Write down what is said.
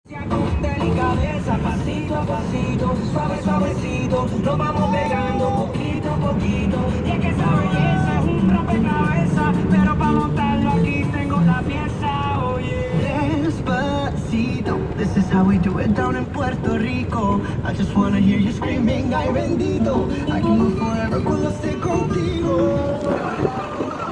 Con delicadeza, pasito a pasito, suave, suavecito, nos vamos pegando poquito a poquito. Y es que esa belleza es un rompecabezas, pero para montarlo aquí tengo la pieza, oye. Despacito, this is how we do it down in Puerto Rico. I just wanna hear you screaming, ay bendito. I can move forever cuando esté contigo.